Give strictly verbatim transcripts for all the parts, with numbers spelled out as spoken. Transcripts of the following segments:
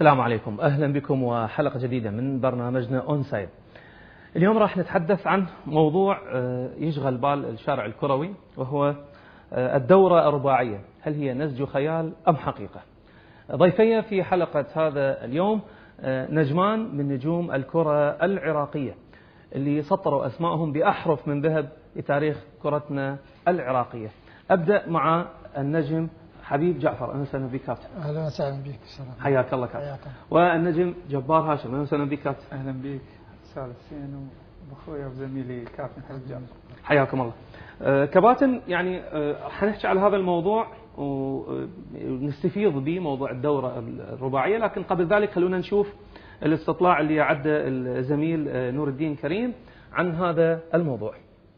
السلام عليكم، أهلا بكم وحلقة جديدة من برنامجنا أون سايد. اليوم راح نتحدث عن موضوع يشغل بال الشارع الكروي، وهو الدورة الرباعية، هل هي نسج خيال أم حقيقة؟ ضيفي في حلقة هذا اليوم نجمان من نجوم الكرة العراقية اللي سطروا أسمائهم بأحرف من ذهب لتاريخ كرتنا العراقية. أبدأ مع النجم حبيب جعفر، أهلا وسهلا بك كابتن. أهلا وسهلا بك. حياك الله كابتن. والنجم جبار هاشم، أهلا وسهلا بك كابتن. أهلا بك أستاذ حسين وأخوي وزميلي كابتن حبيب جعفر. حياكم الله. أه كباتن، يعني أه حنحكي على هذا الموضوع ونستفيض به موضوع الدورة الرباعية، لكن قبل ذلك خلونا نشوف الاستطلاع اللي عد الزميل نور الدين كريم عن هذا الموضوع.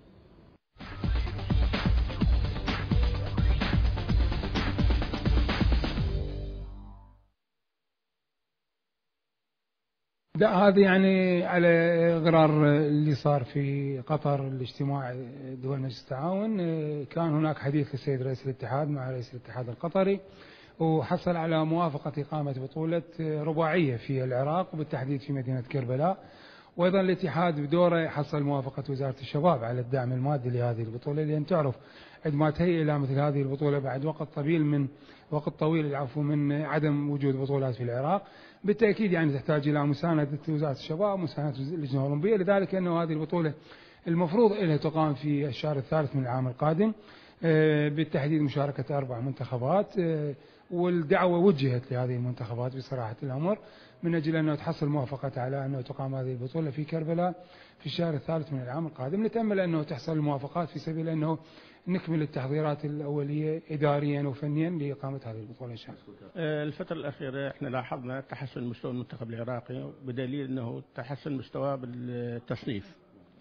لا، هذا يعني على غرار اللي صار في قطر، الاجتماع دول مجلس التعاون. كان هناك حديث للسيد رئيس الاتحاد مع رئيس الاتحاد القطري، وحصل على موافقة إقامة بطولة رباعية في العراق وبالتحديد في مدينة كربلاء. وأيضا الاتحاد بدوره حصل موافقة وزارة الشباب على الدعم المادي لهذه البطولة، لأن تعرف عندما تهيئ إلى مثل هذه البطولة بعد وقت طويل من وقت طويل العفو من عدم وجود بطولات في العراق، بالتأكيد يعني تحتاج إلى مساندة وزارة الشباب، مساندة اللجنة الأولمبية. لذلك أنه هذه البطولة المفروض أنها تقام في الشهر الثالث من العام القادم، بالتحديد مشاركة أربع منتخبات، والدعوة وجهت لهذه المنتخبات بصراحة الأمر من أجل أنه تحصل موافقة على أنه تقام هذه البطولة في كربلاء في الشهر الثالث من العام القادم. نتأمل أنه تحصل الموافقات في سبيل أنه نكمل التحضيرات الأولية إداريا وفنيا لإقامة هذه البطولة إن شاء الله. الفترة الأخيرة احنا لاحظنا تحسن مستوى المنتخب العراقي، بدليل أنه تحسن مستواه بالتصنيف.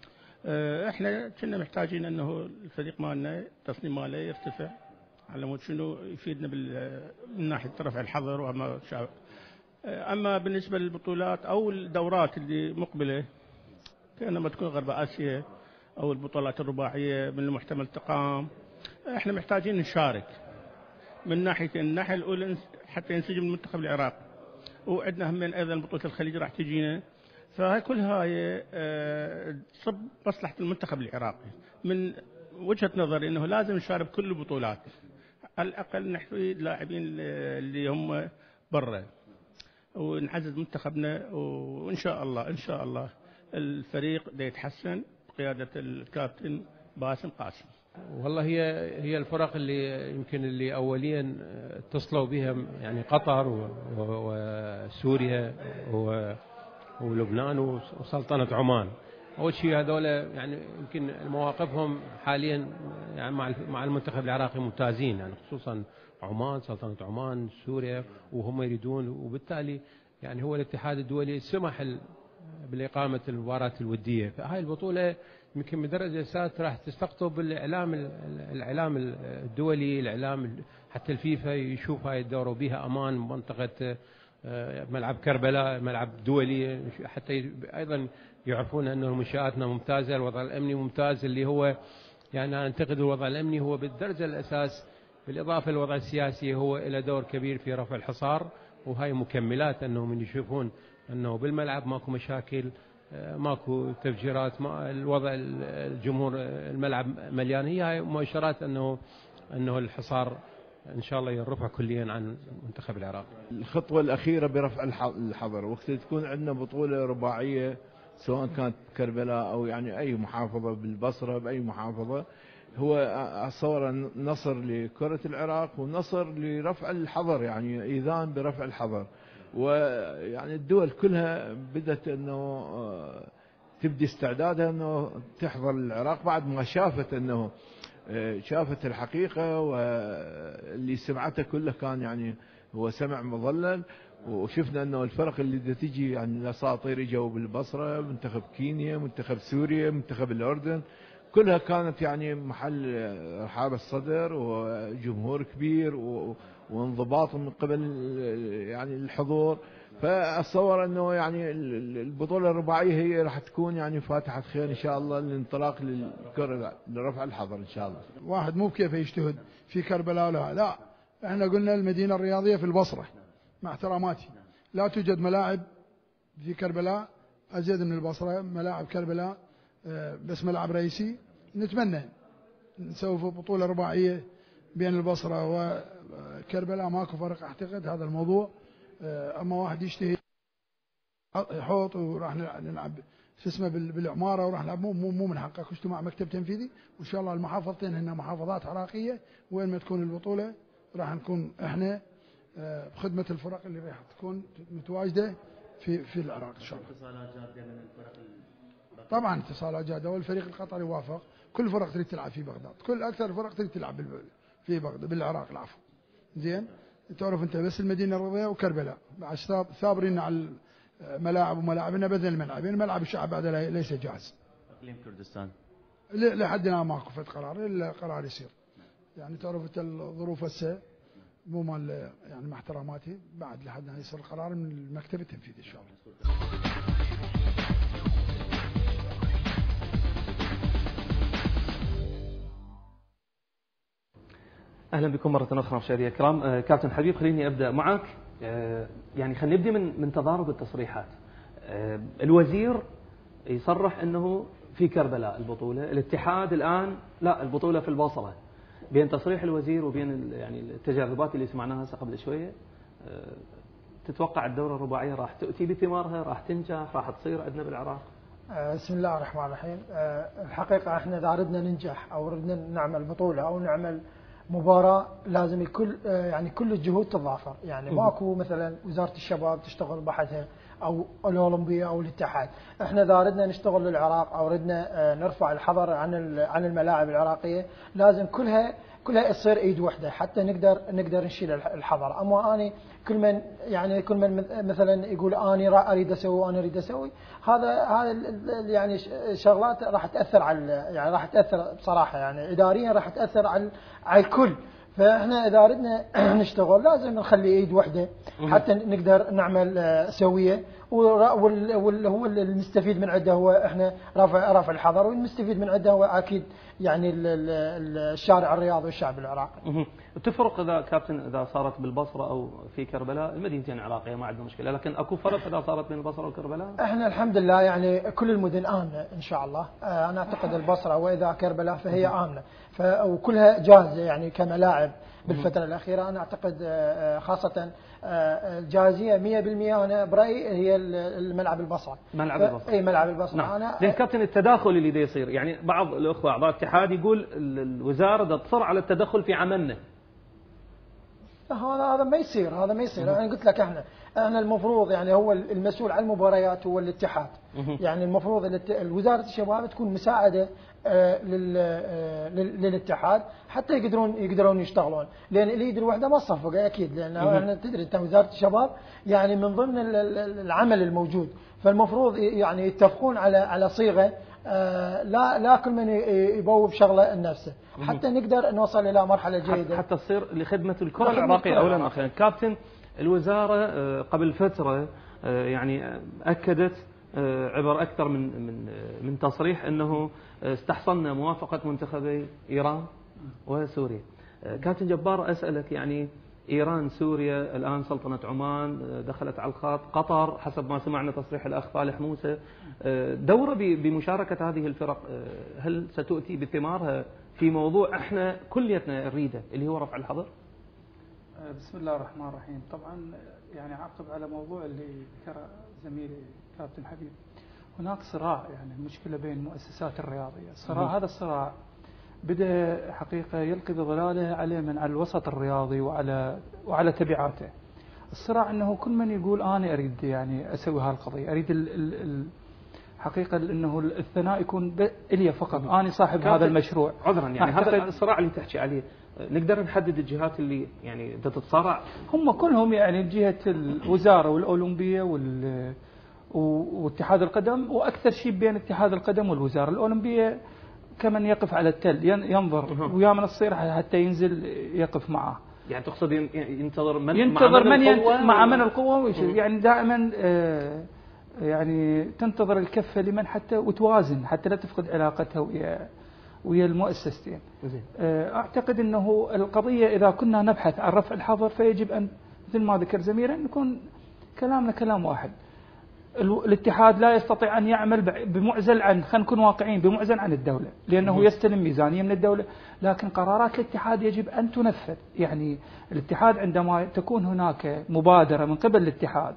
احنا كنا محتاجين أنه الفريق مالنا التصنيف ماله يرتفع على مود شنو يفيدنا من ناحية رفع الحظر وما شابه. أما بالنسبة للبطولات أو الدورات اللي مقبلة كأنما تكون غرب آسيا أو البطولات الرباعية من المحتمل تقام، احنا محتاجين نشارك من ناحية الناحية الأولى حتى ينسجم المنتخب العراقي، وعندنا هم أيضا بطولة الخليج راح تجينا، فهاي كل هاي تصب مصلحة المنتخب العراقي. من وجهة نظري أنه لازم نشارك كل البطولات، على الأقل نحوي لاعبين اللي هم برا ونعزز منتخبنا، وإن شاء الله إن شاء الله الفريق دا يتحسن بقيادة الكابتن باسم قاسم. والله هي هي الفرق اللي يمكن اللي أوليا اتصلوا بها يعني قطر وسوريا ولبنان وسلطنة عمان. أول شيء هذول يعني يمكن مواقفهم حاليا يعني مع مع المنتخب العراقي ممتازين، يعني خصوصا عمان، سلطنة عمان، سوريا، وهم يريدون، وبالتالي يعني هو الاتحاد الدولي سمح بالإقامة المباراة الودية. فهاي البطولة يمكن بدرجة أساس راح تستقطب الإعلام الإعلام الدولي، الإعلام حتى الفيفا يشوف هاي الدورة وبيها أمان، منطقة ملعب كربلاء ملعب دولي، حتى أيضا يعرفون أنه منشآتنا ممتازة، الوضع الأمني ممتاز، اللي هو يعني أعتقد الوضع الأمني هو بالدرجة الأساس، بالإضافة للوضع السياسي هو له دور كبير في رفع الحصار، وهاي مكملات أنه من يشوفون أنه بالملعب ماكو مشاكل، ماكو تفجيرات، ما الوضع الجمهور الملعب مليان، هي هاي مؤشرات أنه أنه الحصار إن شاء الله يرفع كليا عن منتخب العراق. الخطوة الأخيرة برفع الحظر، وقت تكون عندنا بطولة رباعية سواء كانت كربلاء أو يعني أي محافظة بالبصرة بأي محافظة، هو أتصور نصر لكرة العراق ونصر لرفع الحظر، يعني إيذان برفع الحظر. ويعني الدول كلها بدأت أنه تبدي استعدادها أنه تحضر العراق بعد ما شافت أنه شافت الحقيقة، واللي سمعته كله كان يعني هو سمع مضلل. وشفنا أنه الفرق اللي تجي يعني الأساطير جو بالبصرة، منتخب كينيا، منتخب سوريا، منتخب الأردن، كلها كانت يعني محل رحاب الصدر وجمهور كبير وانضباط من قبل يعني الحضور. فأتصور أنه يعني البطولة الرباعية هي راح تكون يعني فاتحة خير إن شاء الله للانطلاق للكرة لرفع الحظر إن شاء الله. واحد مو بكيف يجتهد في كربلاء، لا لا، احنا قلنا المدينة الرياضية في البصرة مع احتراماتي، لا توجد ملاعب في كربلاء أزيد من البصرة، ملاعب كربلاء بس ملعب رئيسي. نتمنى نسوي بطولة رباعية بين البصرة وكربلاء، ماكو فرق أعتقد هذا الموضوع. أما واحد يشتهي حوط وراح نلعب شو اسمه بالعمارة وراح نلعب، مو مو من حقك اجتماع مكتب تنفيذي. وإن شاء الله المحافظتين هن محافظات عراقية، وين ما تكون البطولة راح نكون احنا بخدمة الفرق اللي راح تكون متواجدة في في العراق إن شاء الله. اتصالات جادة من الفرق طبعا اتصالات جادة، والفريق القطري وافق. كل فرق تريد تلعب في بغداد، كل أكثر الفرق تريد تلعب في بغداد بالعراق العفو. زين تعرف أنت بس المدينة الرضية وكربلاء بعد ثابرين على الملاعب وملاعبنا بدل الملعب، يعني ملعب الشعب بعد ليس جاهز. اقليم كردستان لحد الآن ماكو فد قرار الا قرار يصير. يعني تعرف انت الظروف هسه مو مال، يعني مع احتراماتي بعد لحد ما يصير القرار من المكتب التنفيذي ان شاء الله. اهلا بكم مره اخرى مشاهدينا الكرام. آه كابتن حبيب، خليني ابدا معك. آه يعني خلينا نبدا من من تضارب التصريحات. آه الوزير يصرح انه في كربلاء البطوله، الاتحاد الان لا البطوله في البصره. بين تصريح الوزير وبين يعني التجاذبات اللي سمعناها هسه قبل شويه، آه تتوقع الدوره الرباعيه راح تؤتي بثمارها، راح تنجح، راح تصير عندنا بالعراق؟ بسم الله الرحمن الرحيم. الحقيقه احنا اذا ردنا ننجح او ردنا نعمل بطوله او نعمل مباراة لازم الكل يعني كل الجهود تتضافر، يعني ماكو مثلا وزارة الشباب تشتغل بحثها او الاولمبيه او الاتحاد. احنا اذا ردنا نشتغل للعراق او ردنا نرفع الحظر عن عن الملاعب العراقيه لازم كلها كلها تصير ايد واحده حتى نقدر نقدر نشيل الحظر. اما اني كل من يعني كل من مثلا يقول اني اريد اسوي وانا اريد اسوي، هذا هذا يعني شغلات راح تاثر على يعني راح تاثر بصراحه يعني اداريا راح تاثر على على الكل. فاحنا اذا ردنا نشتغل لازم نخلي ايد واحده حتى نقدر نعمل سويه، واللي هو المستفيد من عده هو احنا رفع رفع الحظر، والمستفيد من عده هو اكيد يعني الشارع الرياضي والشعب العراقي. تفرق اذا كابتن اذا صارت بالبصره او في كربلاء؟ المدينتين عراقيه ما عندنا مشكله، لكن اكو فرق اذا صارت بين البصره وكربلاء؟ احنا الحمد لله يعني كل المدن امنه ان شاء الله. انا اعتقد البصره واذا كربلاء فهي امنه وكلها جاهزه يعني كملاعب بالفتره الاخيره. انا اعتقد خاصه الجاهزيه مئة بالمئة انا برايي هي الملعب البصره. ملعب البصره. اي ملعب البصره. نعم. انا زين كابتن، التداخل اللي دا يصير يعني بعض الاخوه اعضاء الاتحاد يقول الوزاره دا تصر على التدخل في عملنا. هذا هذا ما يصير، هذا ما يصير. انا قلت لك احنا احنا المفروض يعني هو المسؤول عن المباريات هو الاتحاد. يعني المفروض وزاره الشباب تكون مساعده للاتحاد حتى يقدرون يقدرون يشتغلون، لان اليد الوحده ما تصفق اكيد، لان احنا تدري انت وزاره الشباب يعني من ضمن العمل الموجود، فالمفروض يعني يتفقون على على صيغه لا لا كل من يبوب شغله لنفسه حتى نقدر نوصل الى مرحله جيده حتى تصير لخدمه الكره العراقيه اولا واخيرا. كابتن، الوزاره قبل فتره يعني اكدت عبر اكثر من من من تصريح انه استحصلنا موافقه منتخبي ايران وسوريا. كابتن جبار، اسالك يعني ايران سوريا الان سلطنه عمان دخلت على الخط، قطر حسب ما سمعنا تصريح الاخ فالح موسى، دوره بمشاركه هذه الفرق هل ستؤتي بثمارها في موضوع احنا كليتنا نريده اللي هو رفع الحظر؟ بسم الله الرحمن الرحيم. طبعا يعني عقب على موضوع اللي ذكره زميلي كابتن حبيب، هناك صراع يعني المشكله بين المؤسسات الرياضيه. الصراع هذا الصراع بدا حقيقه يلقي بظلاله عليه من على الوسط الرياضي وعلى وعلى تبعاته. الصراع انه كل من يقول انا اريد يعني اسوي هالقضيه، اريد ال ال حقيقه انه الثناء يكون الي فقط، انا صاحب هذا المشروع. عذرا يعني هذا الصراع اللي تحكي عليه نقدر نحدد الجهات اللي يعني تتصارع؟ هم كلهم يعني جهه الوزاره والاولمبيه وال واتحاد القدم، واكثر شيء بين اتحاد القدم والوزاره. الاولمبيه كمن يقف على التل ينظر ويا من الصير حتى ينزل يقف معه. يعني تقصد ينتظر من ينتظر من, من القوة مع من القوه، يعني دائما آه يعني تنتظر الكفه لمن حتى وتوازن حتى لا تفقد علاقتها ويا ويا المؤسستين. آه اعتقد انه القضيه اذا كنا نبحث عن رفع الحظر فيجب ان مثل ما ذكر زميلنا نكون كلامنا كلام واحد. الاتحاد لا يستطيع أن يعمل بمعزل عن، خلينا نكون واقعيين، بمعزل عن الدولة، لأنه يستلم ميزانية من الدولة، لكن قرارات الاتحاد يجب أن تنفذ. يعني الاتحاد عندما تكون هناك مبادرة من قبل الاتحاد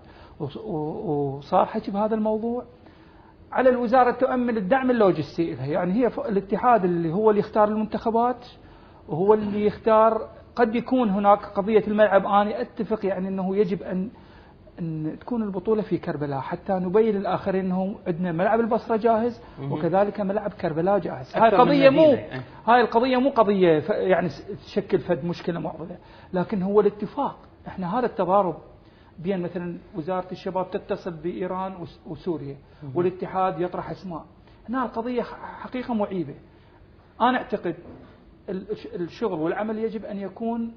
وصار حكي بهذا الموضوع، على الوزارة تؤمن الدعم اللوجستي لها. يعني هي الاتحاد اللي هو اللي يختار المنتخبات وهو اللي يختار. قد يكون هناك قضية الملعب، أنا أتفق يعني أنه يجب أن أن تكون البطولة في كربلاء حتى نبين للآخرين أنه عندنا ملعب البصرة جاهز وكذلك ملعب كربلاء جاهز. هاي قضية مو هاي القضية مو قضية يعني تشكل فد مشكلة معضلة، لكن هو الاتفاق. احنا هذا التضارب بين مثلا وزارة الشباب تتصل بإيران وسوريا والاتحاد يطرح اسماء، هنا القضية حقيقة معيبة. أنا أعتقد الشغل والعمل يجب أن يكون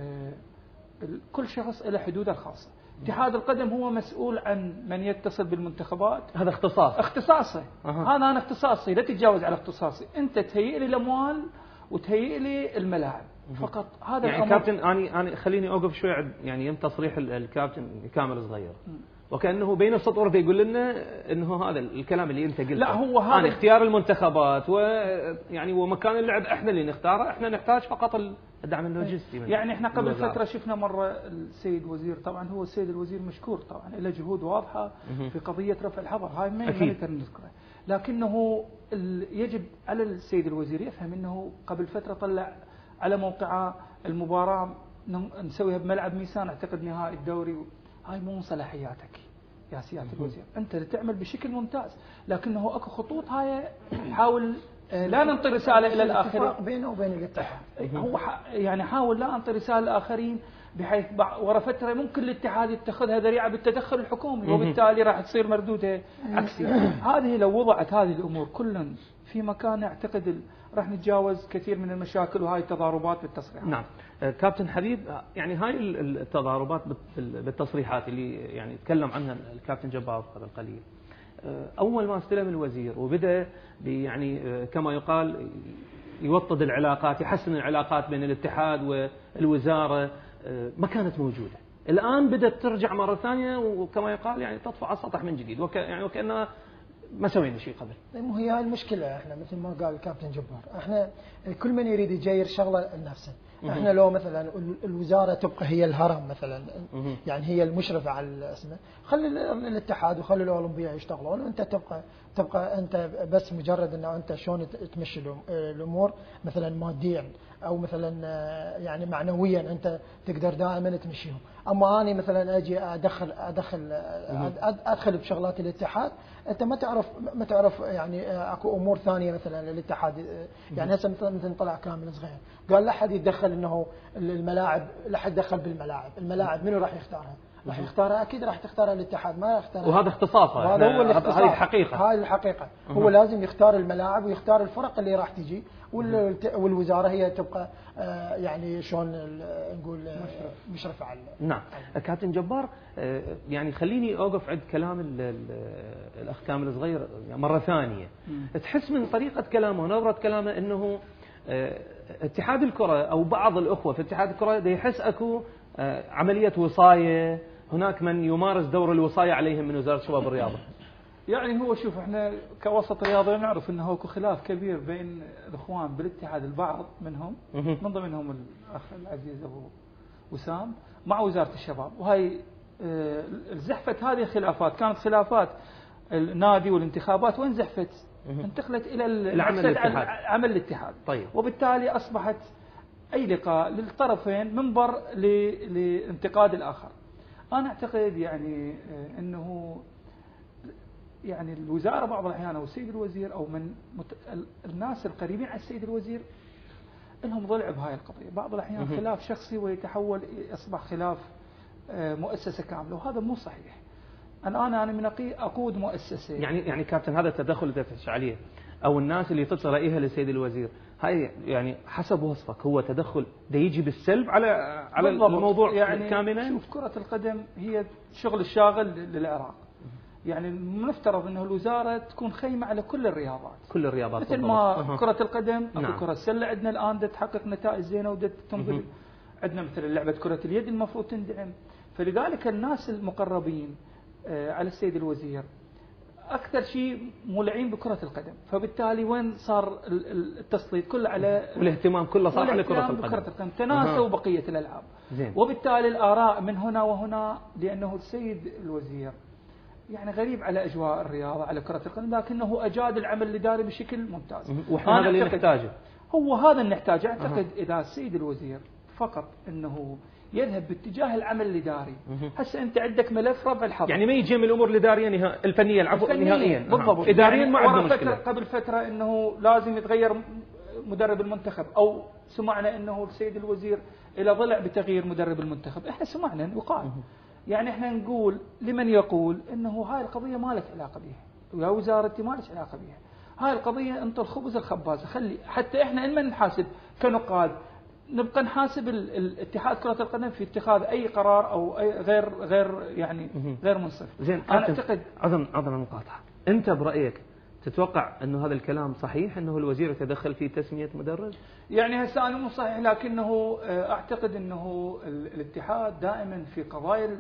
كل شخص له حدوده الخاصة. اتحاد القدم هو مسؤول عن من يتصل بالمنتخبات، هذا اختصاص اختصاصي. أه. هذا أنا اختصاصي، لا تتجاوز على اختصاصي. أنت تهيئ لي الأموال وتهيئ لي الملاعب فقط. هذا يعني كابتن أنا أنا خليني أوقف شوي عند يعني يم تصريح الكابتن كامل صغير، وكأنه بين السطور يقول لنا انه هذا الكلام اللي انت قلته. لا هو هذا اختيار المنتخبات ويعني ومكان اللعب احنا اللي نختاره، احنا نحتاج فقط الدعم اللوجستي. يعني احنا قبل فتره شفنا مره السيد وزير، طبعا هو السيد الوزير مشكور طبعا، له جهود واضحه في قضيه رفع الحظر، هاي ما نقدر نذكره، لكنه يجب على السيد الوزير يفهم انه قبل فتره طلع على موقعه المباراه نسويها بملعب ميسان اعتقد نهائي الدوري. هاي مو من صلاحياتك يا سيادة الوزير، أنت تعمل بشكل ممتاز، لكنه أكو خطوط هاي حاول لا ننطي رسالة إلى الآخرين بينه وبين الاتحاد. هو يعني حاول لا أنطي رسالة للآخرين، بحيث ورا فترة ممكن الاتحاد يتخذها ذريعة بالتدخل الحكومي، وبالتالي راح تصير مردودها عكسي. هذه لو وضعت هذه الأمور كلا في مكان أعتقد راح نتجاوز كثير من المشاكل وهاي التضاربات بالتصريحات. نعم كابتن حبيب، يعني هاي التضاربات بالتصريحات اللي يعني تكلم عنها الكابتن جبار قبل قليل، أول ما استلم الوزير وبدأ يعني كما يقال يوطد العلاقات، يحسن العلاقات بين الاتحاد والوزارة، ما كانت موجودة. الآن بدأت ترجع مرة ثانية وكما يقال يعني تطفو على السطح من جديد، وك يعني وكأنها ما سوينا شيء قبل. مو هي هاي المشكلة. احنا مثل ما قال الكابتن جبار، احنا كل من يريد يجير شغله لنفسه. احنا لو مثلا الوزارة تبقى هي الهرم مثلا، يعني هي المشرفة على اسمه، خلي الاتحاد وخلي الأولمبية يشتغلون، وانت تبقى تبقى انت بس مجرد انه انت شلون تمشي الامور مثلا ماديا او مثلا يعني معنويا انت تقدر دائما تمشيهم. اما اني مثلا اجي ادخل ادخل ادخل بشغلات الاتحاد، انت ما تعرف ما تعرف يعني اكو امور ثانيه مثلا للاتحاد. يعني هسه مثلا مثلا طلع كامل صغير قال لا حد يتدخل انه الملاعب، لا حد دخل بالملاعب، الملاعب منو راح يختارها؟ راح يختارها اكيد راح تختارها الاتحاد، ما يختارها. وهذا اختصاصه، هذا هو الاختصاص، هذه الحقيقه، هاي الحقيقه. هو لازم يختار الملاعب ويختار الفرق اللي راح تجي، والوزاره هي تبقى يعني شلون نقول مشرفه على. نعم كابتن جبار، يعني خليني اوقف عند كلام الاخ كامل الصغير مره ثانيه. تحس من طريقه كلامه ونبره كلامه انه اتحاد الكره او بعض الاخوه في اتحاد الكره يحس اكو عمليه وصايه، هناك من يمارس دور الوصايه عليهم من وزاره الشباب والرياضه. يعني هو شوف، احنا كوسط رياضي نعرف انه اكو خلاف كبير بين الاخوان بالاتحاد، البعض منهم من ضمنهم الاخ العزيز ابو وسام مع وزاره الشباب، وهي زحفت هذه الخلافات، كانت خلافات النادي والانتخابات، وين زحفت؟ انتقلت الى العمل الاتحاد. عمل الاتحاد. طيب. وبالتالي اصبحت اي لقاء للطرفين منبر لانتقاد الاخر. انا اعتقد يعني انه يعني الوزاره بعض الاحيان او السيد الوزير او من مت... الناس القريبين على السيد الوزير لهم ضلع بهاي القضيه، بعض الاحيان خلاف شخصي ويتحول يصبح خلاف مؤسسه كامله، وهذا مو صحيح. الان انا من اقود مؤسسه. يعني يعني كابتن هذا التدخل اللي تحكي عليه او الناس اللي تصل رايها للسيد الوزير، هاي يعني حسب وصفك هو تدخل ده يجي بالسلب على على الموضوع يعني كاملا؟ شوف، كره القدم هي شغل الشاغل للعراق. يعني المفترض انه الوزاره تكون خيمه على كل الرياضات، كل الرياضات مثل ما أه. كره القدم، اكو نعم. كره السله عندنا الان دا تحقق نتائج زينه ودا تنضبط. عندنا مثلا لعبة كرة اليد المفروض تندعم. فلذلك الناس المقربين على السيد الوزير أكثر شيء مولعين بكرة القدم، فبالتالي وين صار التسليط كله على والاهتمام كله صار على كرة القدم، بكرة القدم تناسوا أه. بقية الألعاب زين. وبالتالي الآراء من هنا وهنا، لأنه السيد الوزير يعني غريب على أجواء الرياضة على كرة القدم، لكنه أجاد العمل الإداري بشكل ممتاز. وإحنا هذا اللي نحتاجه، هو هذا اللي نحتاجه. أعتقد أه. إذا السيد الوزير فقط أنه يذهب باتجاه العمل الإداري. هسه أنت عندك ملف ربع الحظر، يعني ما يجي من الأمور الإدارية نها... الفنية العفو نهائيا بالضبط. إداريا يعني ما عندنا مشكلة. قبل فترة أنه لازم يتغير مدرب المنتخب، أو سمعنا أنه السيد الوزير إلى ضلع بتغيير مدرب المنتخب. إحنا سمعنا وقال يعني إحنا نقول لمن يقول أنه هاي القضية ما لك علاقة بها، يا وزارتي ما لك علاقة بها، هاي القضية أنت الخبز الخبازة، خلي حتى إحنا إنما نحاسب كنقاد نبقى نحاسب الاتحاد كرة القدم في اتخاذ أي قرار أو أي غير غير يعني غير منصف. زين أنا أعتقد عظم عظم المقاطعة، أنت برأيك تتوقع أنه هذا الكلام صحيح أنه الوزير يتدخل في تسمية مدرب؟ يعني هسه أنا مو صحيح، لكنه أعتقد أنه الاتحاد دائما في قضايا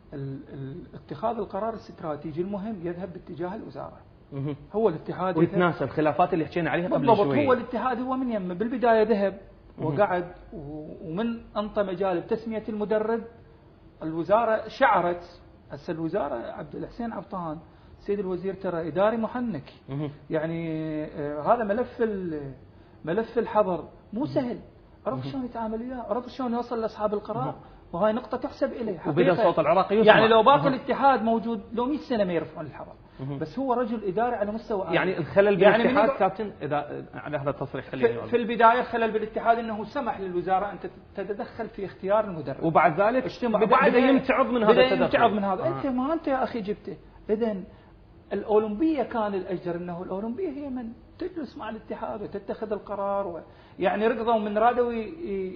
اتخاذ القرار الاستراتيجي المهم يذهب باتجاه الوزارة. هو الاتحاد ويتناسى الخلافات اللي حكينا عليها قبل شوي. هو الاتحاد هو من يمه بالبداية ذهب وقعد، ومن أنطى مجال بتسمية المدرب الوزارة شعرت. هسه الوزارة عبد الحسين عبطان سيد الوزير ترى إداري محنك، يعني آه هذا ملف ملف الحظر مو سهل، عرف شلون يتعامل وياه، عرف شلون يوصل لأصحاب القرار، وهاي نقطة تحسب إليه. وبدأ صوت العراقي يسمع. يعني لو باقي الاتحاد موجود لو مئة سنة ما يرفعون الحظر، بس هو رجل إداري على مستوى عالي. يعني الخلل بالاتحاد يعني كابتن إذا على هذا التصريح خليني في, في البداية خلل بالاتحاد أنه سمح للوزارة أن تتدخل في اختيار المدرب، وبعد ذلك بدأ يمتعض من هذا التدخل. يمتعض من هذا. آه. أنت ما أنت يا أخي جبته. إذن الأولمبية كان الأجدر أنه الأولمبية هي من تجلس مع الاتحاد وتتخذ القرار و... يعني ركضوا من رادوا ي...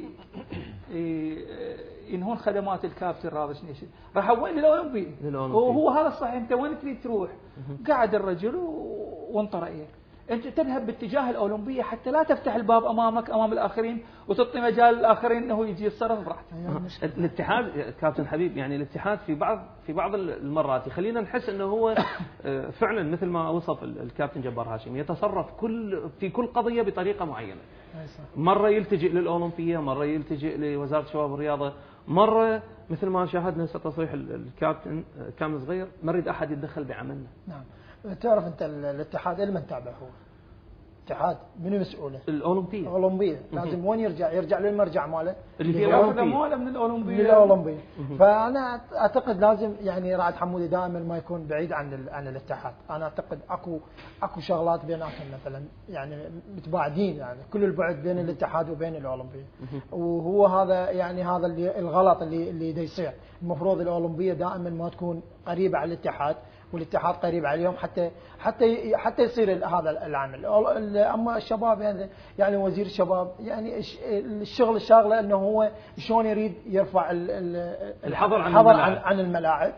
ي... ينهون خدمات الكاف الراضي شنو شيء راح وين الأولمبية. وهو هذا الصحيح. أنت وين تريد تروح؟ قاعد الرجل وانطى رأيه. أنت تذهب باتجاه الأولمبية حتى لا تفتح الباب أمامك أمام الآخرين وتعطي مجال الآخرين أنه يجي يتصرف براحته. الاتحاد كابتن حبيب يعني الاتحاد في بعض في بعض المرات يخلينا نحس أنه هو فعلا مثل ما وصف الكابتن جبار هاشم يتصرف كل في كل قضية بطريقة معينة. مرة يلتجئ للأولمبية، مرة يلتجئ لوزارة الشباب والرياضة، مرة مثل ما شاهدنا تصريح الكابتن كامل صغير ما يريد أحد يتدخل بعملنا. نعم. تعرف أنت الاتحاد اللي من تابعه هو اتحاد منو مسؤوله؟ الأولمبية. الأولمبية لازم وين يرجع؟ يرجع للمرجع ماله اللي في الأولمبية من الأولمبية. من الأولمبية. فأنا أعتقد لازم يعني رائد حمودي دائما ما يكون بعيد عن عن الاتحاد. أنا أعتقد أكو أكو شغلات بيناتهم مثلا يعني متباعدين يعني كل البعد بين الاتحاد وبين الأولمبية. وهو هذا يعني هذا اللي الغلط اللي اللي دا يصير. المفروض الأولمبية دائما ما تكون قريبة على الاتحاد والاتحاد قريب عليهم حتى حتى حتى يصير هذا العمل. اما الشباب يعني يعني وزير الشباب يعني الشغل الشاغله انه هو شلون يريد يرفع الحظر عن الحظر الملاعب. عن الملاعب.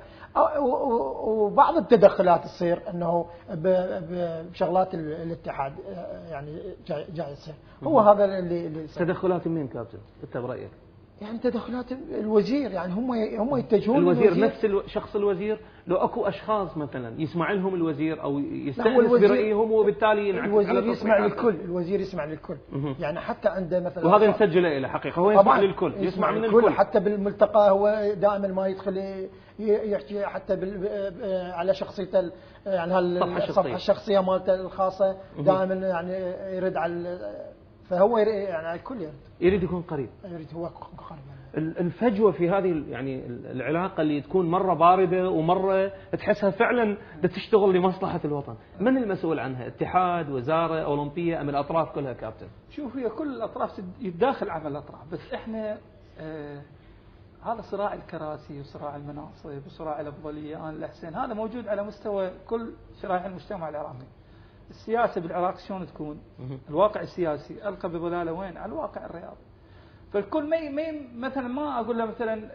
وبعض التدخلات تصير انه بشغلات الاتحاد يعني جاي جاي يصير. هو هذا اللي اللي تدخلات مين كابتن انت برايك؟ يعني تدخلات الوزير يعني هم هم يتجهون الوزير, الوزير نفس الو... شخص الوزير. لو اكو اشخاص مثلا يسمع لهم الوزير او يستانس برأيهم وبالتالي ينعكس على الوزير يسمع للكل. الوزير يسمع للكل يعني حتى عنده مثلا وهذا نسجله له حقيقه هو يسمع للكل يسمع, يسمع من الكل. حتى بالملتقى هو دائما ما يدخل يحكي حتى بال... على شخصيته يعني هالصفحه الشخصيه مالته الخاصه دائما يعني يرد على فهو يعني الكل يريد يريد يكون قريب. يريد هو يكون قريب. الفجوة في هذه يعني العلاقة اللي تكون مرة باردة ومرة تحسها فعلا تشتغل لمصلحة الوطن، من المسؤول عنها؟ اتحاد، وزارة، أولمبية، أم الأطراف كلها كابتن؟ شوف هي كل الأطراف يتداخل عمل الأطراف، بس إحنا آه هذا صراع الكراسي وصراع المناصب وصراع الأفضلية آن الحسين هذا موجود على مستوى كل شرائح المجتمع العراقي. السياسة بالعراق شلون تكون؟ الواقع السياسي ألقى بظلاله وين؟ على الواقع الرياضي. فالكل ما ما مثلا ما اقول له مثلا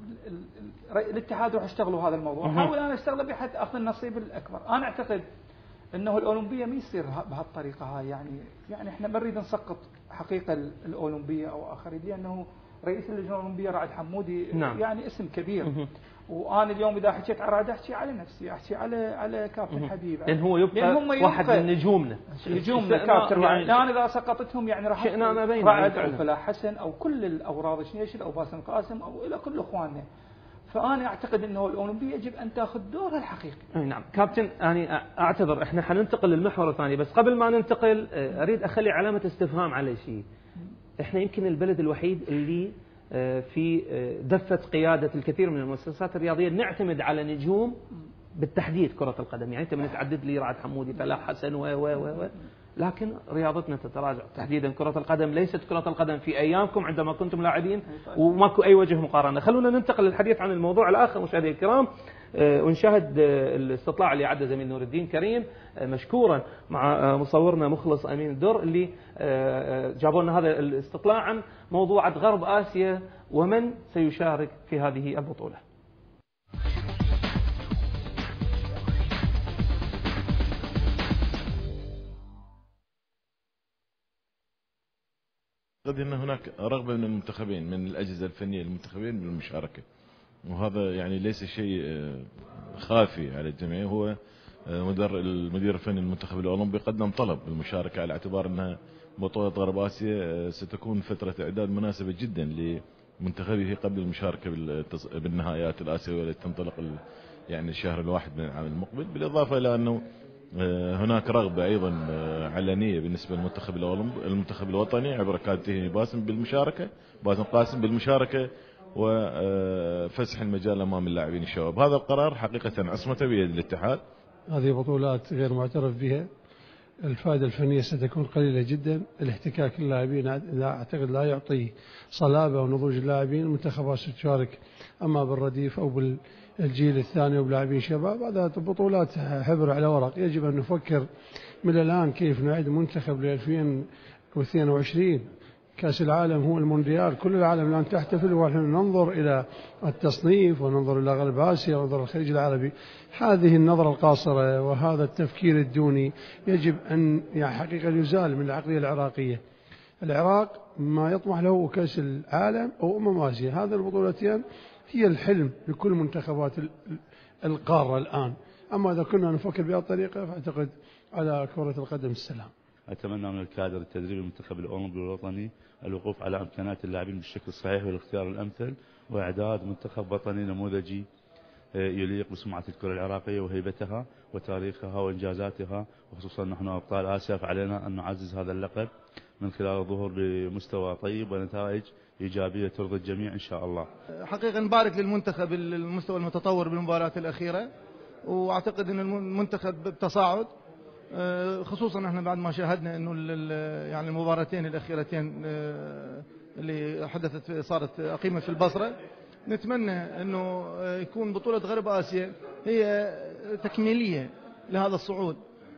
الاتحاد روح اشتغلوا هذا الموضوع، احاول انا اشتغل به حتى اخذ النصيب الاكبر. انا اعتقد انه الاولمبيه ما يصير بهالطريقه هاي يعني يعني احنا ما نريد نسقط حقيقه الاولمبيه او اخرين لانه رئيس اللجنه الاولمبيه رائد حمودي نعم. يعني اسم كبير. وانا اليوم اذا حكيت على رائد احكي على نفسي، احكي على على كابتن حبيب، لان هو يبقى واحد من نجومنا نجومنا كابتن. يعني الان اذا سقطتهم يعني راح شئنا ما بين رائد او فلاح حسن او كل الاوراض شنيشل او باسم قاسم او الى كل اخواننا. فانا اعتقد انه الاولمبيه يجب ان تاخذ دورها الحقيقي. نعم كابتن، يعني اعتذر احنا حننتقل للمحور الثاني، بس قبل ما ننتقل اريد اخلي علامه استفهام على شيء. احنا يمكن البلد الوحيد اللي في دفة قيادة الكثير من المؤسسات الرياضية نعتمد على نجوم بالتحديد كرة القدم. يعني انت من تعدد لي رائد حمودي فلاح حسن و و و لكن رياضتنا تتراجع تحديدا كرة القدم. ليست كرة القدم في ايامكم عندما كنتم لاعبين وماكو اي وجه مقارنة. خلونا ننتقل للحديث عن الموضوع الاخر مشاهدينا الكرام، ونشاهد الاستطلاع اللي عدى زميل نور الدين كريم مشكورا مع مصورنا مخلص امين الدر اللي جابوا لنا هذا الاستطلاع عن موضوع غرب اسيا ومن سيشارك في هذه البطولة. أعتقد أن هناك رغبة من المنتخبين من الأجهزة الفنية للمنتخبين بالمشاركة، وهذا يعني ليس شيء خافي على الجميع. هو مدير المدير الفني للمنتخب الأولمبي قدم طلب بالمشاركة على اعتبار أنها بطولة غرب آسيا ستكون فترة إعداد مناسبة جدا لمنتخبه قبل المشاركة بالنهائيات الآسيوية التي تنطلق يعني الشهر الواحد من العام المقبل. بالإضافة إلى أنه هناك رغبة أيضا علنية بالنسبة للمنتخب الأولمبي المنتخب الوطني عبر كابتن باسم بالمشاركة باسم قاسم بالمشاركة وفسح المجال أمام اللاعبين الشباب. هذا القرار حقيقة عصمة بيد الاتحاد. هذه بطولات غير معترف بها، الفائدة الفنية ستكون قليلة جدا، الاحتكاك اللاعبين أعتقد لا يعطي صلابة ونضوج اللاعبين. المنتخبات ستشارك أما بالرديف أو بالجيل الثاني وبلاعبين شباب. هذا بطولات حبر على ورق. يجب أن نفكر من الآن كيف نعد منتخب ل ألفين واثنين وعشرين. كأس العالم هو المونديال، كل العالم الآن تحتفل ونحن ننظر إلى التصنيف وننظر إلى غرب آسيا وننظر الخليج العربي. هذه النظرة القاصرة وهذا التفكير الدوني يجب أن يعني حقيقة يزال من العقلية العراقية. العراق ما يطمح له كأس العالم أو أمم آسيا، هذا البطولتين هي الحلم لكل منتخبات القارة الآن. أما إذا كنا نفكر بهذه الطريقة فأعتقد على كرة القدم السلام. أتمنى من الكادر التدريبي المنتخب الأولمبي الوطني الوقوف على إمكانات اللاعبين بالشكل الصحيح والاختيار الأمثل وإعداد منتخب وطني نموذجي يليق بسمعة الكرة العراقية وهيبتها وتاريخها وإنجازاتها، وخصوصا نحن أبطال آسيا فعلينا أن نعزز هذا اللقب من خلال الظهور بمستوى طيب ونتائج إيجابية ترضي الجميع إن شاء الله. حقيقة نبارك للمنتخب المستوى المتطور بالمباريات الأخيرة، وأعتقد أن المنتخب بتصاعد، خصوصا احنا بعد ما شاهدنا انه يعني المباراتين الاخيرتين اللي حدثت صارت اقيمت في البصره. نتمنى انه يكون بطوله غرب اسيا هي تكميليه لهذا الصعود.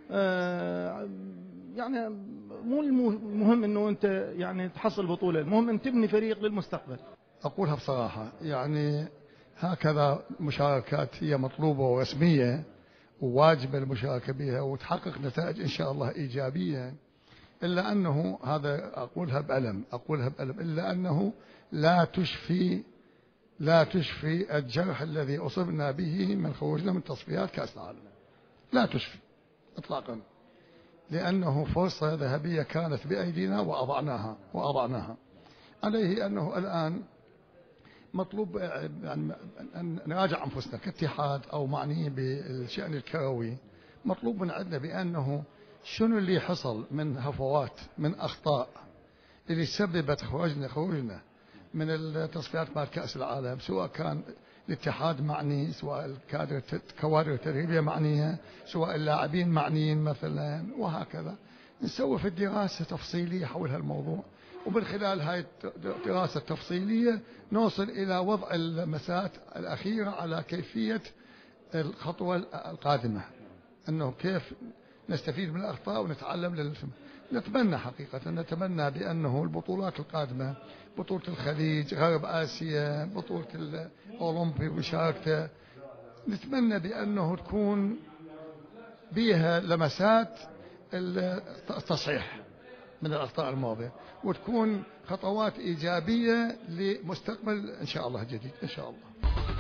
يعني مو المهم انه انت يعني تحصل بطوله، المهم ان تبني فريق للمستقبل. اقولها بصراحه، يعني هكذا مشاركات هي مطلوبه ورسميه وواجب المشاركة بها وتحقق نتائج إن شاء الله إيجابية، إلا أنه هذا أقولها بألم أقولها بألم إلا أنه لا تشفي لا تشفي الجرح الذي أصبنا به من خروجنا من تصفيات كأس العالم، لا تشفي إطلاقا، لأنه فرصة ذهبية كانت بأيدينا وأضعناها وأضعناها. عليه أنه الآن مطلوب يعني أن نراجع أنفسنا كاتحاد أو معنيين بالشأن الكروي. مطلوب من عندنا بأنه شنو اللي حصل من هفوات من أخطاء اللي سببت خروجنا خروجنا من التصفيات مع كأس العالم، سواء كان الاتحاد معني، سواء الكادر الكوادر التدريبية معنية، سواء اللاعبين معنيين مثلا، وهكذا. نسوي في الدراسة تفصيلية حول هالموضوع، ومن خلال هاي الدراسة التفصيلية نوصل إلى وضع المسات الأخيرة على كيفية الخطوة القادمة، أنه كيف نستفيد من الأخطاء ونتعلم للفهم. نتمنى حقيقة نتمنى بأنه البطولات القادمة، بطولة الخليج، غرب آسيا، بطولة الأولمبي ومشاركته، نتمنى بأنه تكون بها لمسات التصحيح، من الأخطاء الماضية، وتكون خطوات إيجابية لمستقبل إن شاء الله جديد إن شاء الله.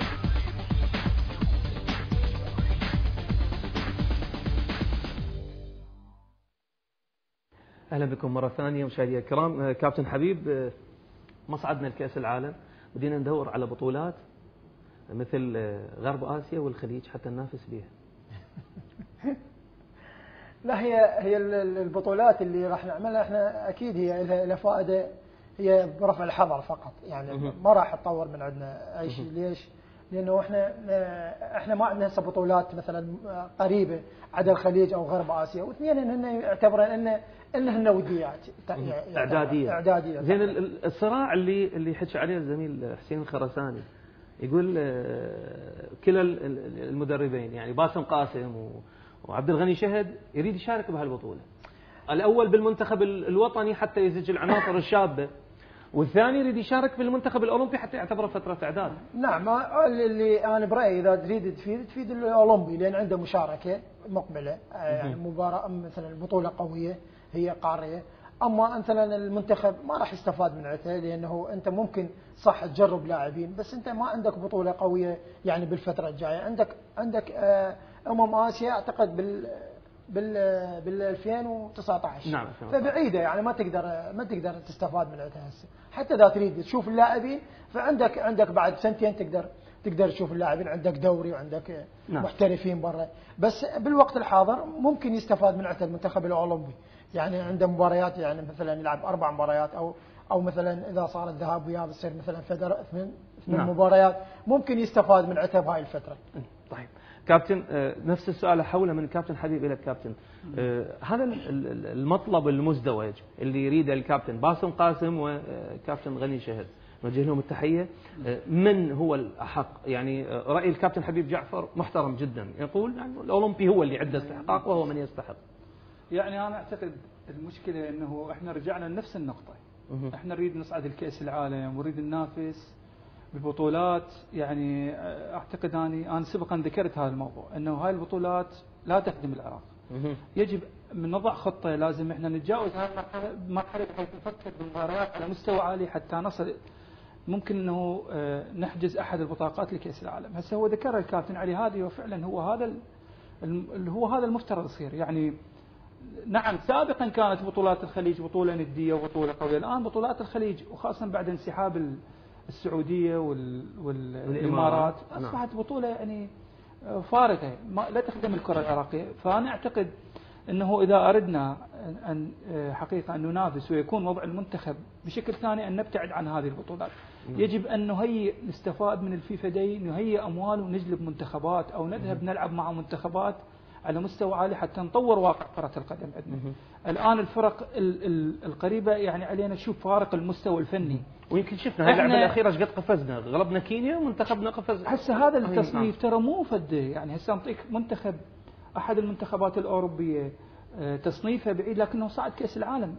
أهلا بكم مرة ثانية مشاهدينا الكرام. كابتن حبيب، مصعدنا لكأس العالم، بدينا ندور على بطولات مثل غرب آسيا والخليج حتى ننافس بها. لا، هي هي البطولات اللي راح نعملها احنا اكيد هي لها فائده، هي برفع الحظر فقط، يعني ما راح تطور من عندنا اي شيء. ليش؟ لانه احنا احنا ما عندنا هسه بطولات مثلا قريبه عدا الخليج او غرب اسيا، واثنين هن يعتبرون ان ان هن وديات اعداديه اعداديه. زين، الصراع اللي اللي حكى عليه الزميل حسين الخرساني يقول كلا المدربين يعني باسم قاسم وعبد الغني شهد يريد يشارك بهالبطوله، الاول بالمنتخب الوطني حتى يزج العناصر الشابه، والثاني يريد يشارك في المنتخب الاولمبي حتى يعتبره فتره اعداد. نعم، اللي انا برايي اذا تريد تفيد تفيد الاولمبي، لان عنده مشاركه مقبله، يعني مباراه مثلا بطوله قويه هي قاريه. اما مثلا المنتخب ما راح يستفاد من عته، لانه انت ممكن صح تجرب لاعبين، بس انت ما عندك بطوله قويه يعني بالفتره الجايه. عندك عندك امم اسيا اعتقد بال بال بال ألفين وتسعة عشر. نعم. فبعيده يعني ما تقدر ما تقدر تستفاد من عتها هسه. حتى اذا تريد تشوف اللاعبين فعندك عندك بعد سنتين تقدر تقدر تشوف اللاعبين، عندك دوري وعندك نعم. محترفين برا. بس بالوقت الحاضر ممكن يستفاد من عته المنتخب الاولمبي، يعني عنده مباريات، يعني مثلا يلعب اربع مباريات او او مثلا اذا صار الذهاب وياه بتصير مثلا فدر ثمان نعم. مباريات، ممكن يستفاد من عته بهاي الفتره. طيب كابتن، نفس السؤال حوله من كابتن حبيب الى الكابتن. هذا المطلب المزدوج اللي يريده الكابتن باسم قاسم وكابتن غني شهد، نوجه لهم التحيه. من هو الاحق؟ يعني راي الكابتن حبيب جعفر محترم جدا، يقول يعني الاولمبي هو اللي عنده استحقاق وهو من يستحق. يعني انا اعتقد المشكله انه احنا رجعنا لنفس النقطه، احنا نريد نصعد الكاس العالم ونريد ننافس ببطولات. يعني اعتقد اني انا سبقا ذكرت هذا الموضوع، انه هاي البطولات لا تخدم العراق. يجب من نضع خطه، لازم احنا نتجاوز هاي المرحله بحيث نفكر بالمباريات على مستوى عالي حتى نصل. ممكن انه نحجز احد البطاقات لكاس العالم. هسه هو ذكر الكابتن علي هادي، وفعلا هو هذا اللي هو هذا المفترض يصير. يعني نعم سابقا كانت بطولات الخليج بطوله نديه وبطوله قويه، الان بطولات الخليج وخاصه بعد انسحاب السعوديه والامارات اصبحت بطوله يعني فارغه لا تخدم الكره العراقيه. فانا اعتقد انه اذا اردنا ان حقيقه ان ننافس ويكون وضع المنتخب بشكل ثاني، ان نبتعد عن هذه البطولات. يجب ان نهيئ نستفاد من الفيفا دي، نهيئ اموال ونجلب منتخبات او نذهب نلعب مع منتخبات على مستوى عالي حتى نطور واقع كرة القدم عندنا. الآن الفرق ال ال القريبة يعني علينا نشوف فارق المستوى الفني، ويمكن شفنا هاي اللعبة الأخيرة ايش قد قفزنا، غلبنا كينيا ومنتخبنا قفز. هسه هذا التصنيف ترى مو فد، يعني هسه نعطيك منتخب أحد المنتخبات الأوروبية تصنيفه بعيد لكنه صعد كأس العالم.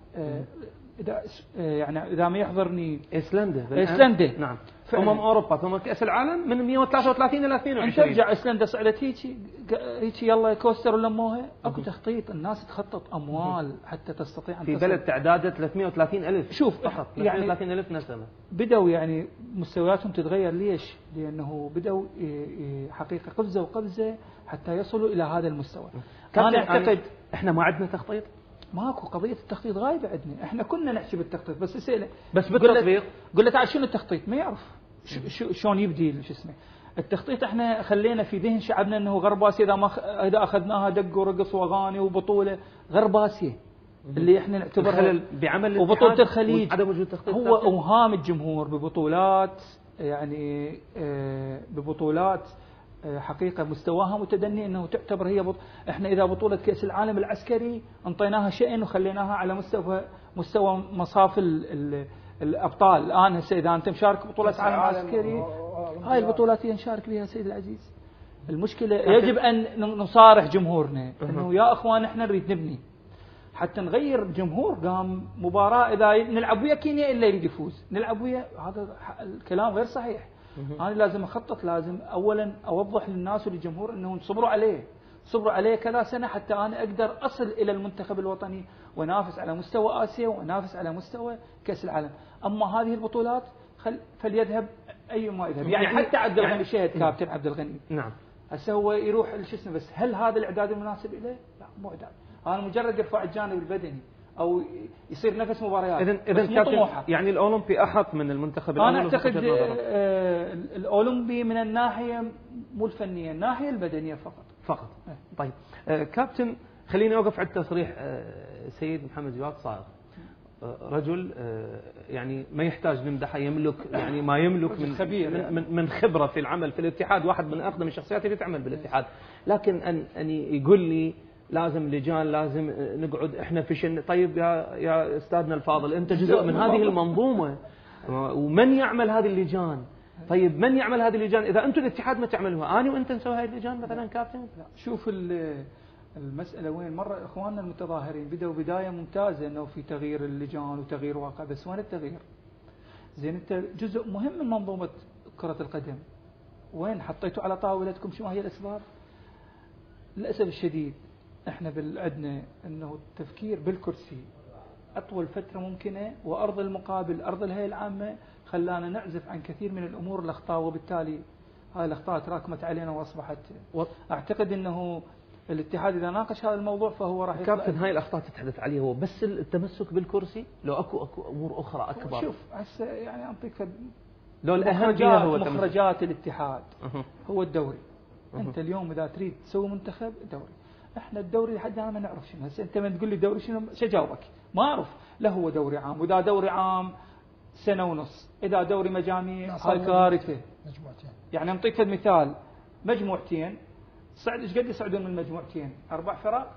إذا يعني إذا ما يحضرني ايسلندا ايسلندا نعم أمم أوروبا ثم كأس العالم من مئة وثلاثة وثلاثين إلى اثنين وعشرين. ترجع ايسلندا صعدت هيك هيك يلا كوستر ولموها. اكو تخطيط، الناس تخطط اموال حتى تستطيع ان في بلد تعداده ثلاثمئة وثلاثين ألف شوف فقط، يعني ثلاثمئة وثلاثين ألف نسمه. بدأوا يعني مستوياتهم تتغير. ليش؟ لأنه بدأوا حقيقة قفزة وقفزة حتى يصلوا إلى هذا المستوى. أنا أعتقد إحنا ما عندنا تخطيط. ماكو قضية التخطيط غايبة عندنا، إحنا كنا نحكي بالتخطيط بس اسأله بس بالتطبيق قل له تعال شنو التخطيط؟ ما يعرف شو شلون يبدي شو اسمه التخطيط. احنا خلينا في ذهن شعبنا انه غرب اسيا اذا ما اذا اخذناها دق ورقص واغاني وبطوله غرب اسيا اللي احنا نعتبرها بعمل وبطوله الخليج عدم وجود تخطيط هو اوهام الجمهور ببطولات، يعني ببطولات حقيقه مستواها متدني، انه تعتبر هي بط... احنا اذا بطوله كاس العالم العسكري انطيناها شيء وخليناها على مستوى مستوى مصاف ال... ال... الابطال. الان هسه اذا انت مشارك بطوله عالم عسكري هاي البطولات هي نشارك بها سيد العزيز. المشكله يجب ان نصارح جمهورنا انه يا اخوان احنا نريد نبني حتى نغير. جمهور قام مباراه اذا نلعب ويا كينيا الا يريد يفوز، نلعب ويا هذا الكلام غير صحيح. انا لازم اخطط، لازم اولا اوضح للناس وللجمهور انه صبروا عليه صبروا علي كذا سنة حتى أنا أقدر أصل إلى المنتخب الوطني ونافس على مستوى آسيا ونافس على مستوى كأس العالم. أما هذه البطولات خل فليذهب أي ما يذهب. يعني حتى عبد الغني يعني شهد كابتن عبد الغني نعم هسه هو يروح شو اسمه، بس هل هذا الإعداد المناسب إليه؟ لا مو إعداد. أنا مجرد يرفع الجانب البدني أو يصير نفس مباريات. إذن إذن كابتن يعني الأولمبي أحط من المنتخب الأول. أنا أعتقد آه الأولمبي من الناحية مو الفنية، الناحية البدنية فقط. فقط. طيب آه كابتن خليني أوقف عند تصريح آه سيد محمد جواد صاغ، آه رجل آه يعني ما يحتاج نمدحه، يملك يعني ما يملك من خبير من, من من خبرة في العمل في الاتحاد، واحد من أقدم الشخصيات اللي تعمل بالاتحاد. لكن أن أن يقول لي لازم لجان، لازم نقعد احنا في شن. طيب يا يا استاذنا الفاضل انت جزء من هذه المنظومه، ومن يعمل هذه اللجان؟ طيب من يعمل هذه اللجان اذا انتم الاتحاد ما تعملوها؟ انا وانت نسوي هذه اللجان مثلا كابتن؟ لا شوف المساله وين. مره اخواننا المتظاهرين بدأوا بدايه ممتازه انه في تغيير اللجان وتغيير واقع، بس وين التغيير؟ زين انت جزء مهم من منظومه كره القدم، وين حطيتوا على طاولتكم شو هي الاسباب؟ للاسف الشديد احنا بالعدنا انه التفكير بالكرسي اطول فتره ممكنه، وارض المقابل ارض الهيئه العامه خلانا نعزف عن كثير من الامور الاخطاء، وبالتالي هاي الاخطاء تراكمت علينا واصبحت و... اعتقد انه الاتحاد اذا ناقش هذا الموضوع فهو راح يطلع. كابتن هاي الاخطاء تتحدث عليها هو بس التمسك بالكرسي، لو اكو اكو امور اخرى اكبر؟ شوف هسه يعني اعطيك لو الاهم فيها هو مخرجات الاتحاد أه. هو الدوري. أه. انت اليوم اذا تريد تسوي منتخب دوري، احنا الدوري لحد الان ما نعرف شنو. هسه انت من تقول لي دوري شنو شو اجاوبك؟ ما اعرف. لا هو دوري عام، واذا دوري عام سنه ونص، اذا دوري مجاميع هاي كارثه. مجموعتين يعني انطيك مثال، مجموعتين صعد ايش قد يصعدون من المجموعتين؟ اربع فرق.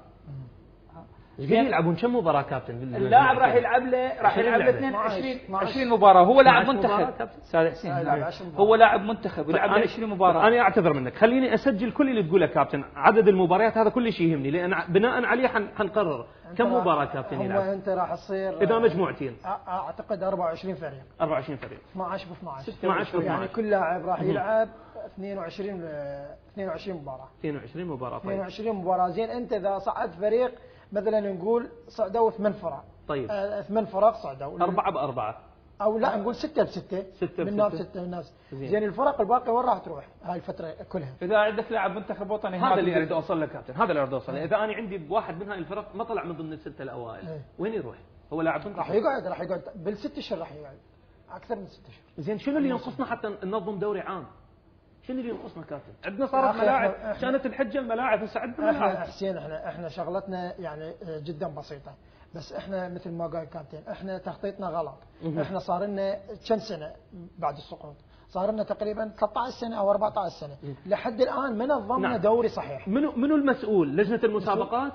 ايش قد يلعبون كم مباراه كابتن؟ اللاعب راح يلعب له راح يلعب له اثنين وعشرين عشرين مباراه. هو لاعب منتخب استاذ حسين، هو لاعب منتخب ويلعب له عشرين مباراه. انا اعتذر منك، خليني اسجل كل اللي تقوله كابتن، عدد المباريات هذا كل شيء يهمني، لان بناء عليه حنقرر كم مباراه كابتن يلعب. هو انت راح تصير اذا مجموعتين اعتقد أربعة وعشرين فريق. أربعة وعشرين فريق اثني عشر ب اثني عشر يعني كل لاعب راح يلعب اثنين وعشرين اثنين وعشرين مباراه. اثنين وعشرين مباراه. طيب اثنين وعشرين مباراه. زين انت اذا صعد فريق مثلا نقول صعدوا ثمان فرق. طيب آه ثمان فرق صعدوا. أربعة بأربعة. أو لا نقول ستة بستة. ستة من ناس ستة من ناس. زين. زين الفرق الباقية وين راح تروح هاي الفترة كلها؟ إذا عندك لاعب منتخب وطني هذا اللي أريد أوصل له كابتن، هذا اللي أريد أوصل له. إذا أنا عندي واحد من هاي الفرق ما طلع من ضمن الستة الأوائل، ايه. وين يروح؟ هو لاعب منتخب. راح يقعد راح يقعد بالست أشهر راح يقعد. أكثر من ست أشهر. زين شنو اللي ينقصنا حتى ننظم دوري عام؟ شنو اللي ينقصنا كابتن؟ عندنا صارت ملاعب، كانت الحجه الملاعب، هسه عندنا ملاعب. احنا حسين احنا احنا شغلتنا يعني جدا بسيطه، بس احنا مثل ما قال كابتن احنا تخطيطنا غلط. احنا صار لنا كم سنه بعد السقوط؟ صار لنا تقريبا ثلاثة عشر سنه او أربعة عشر سنه لحد الان ما نظمنا نعم. دوري صحيح. منو منو المسؤول؟ لجنه المسابقات؟